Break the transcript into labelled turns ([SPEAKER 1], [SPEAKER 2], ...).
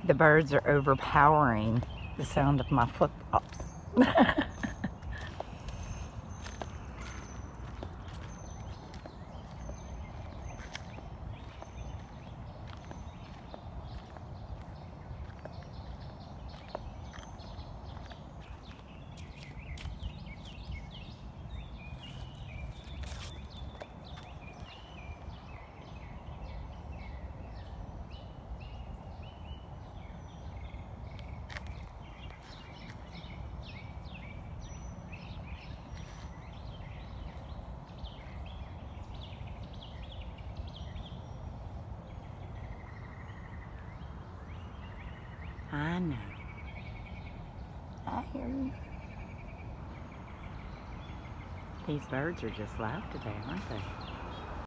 [SPEAKER 1] The birds are overpowering the sound of my flip-flops. I know. I hear you. These birds are just loud today, aren't they?